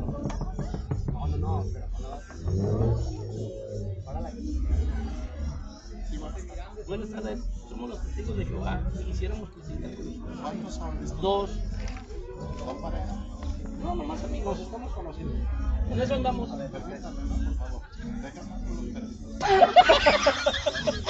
No, pero para la Buenas tardes, somos los testigos de Jehová y quisiéramos platicar con ustedes. ¿Cuántos son? Dos. ¿Son parejas? No, nomás amigos, estamos conocidos. En eso andamos. Permítame, por favor. Déjame con los perritos.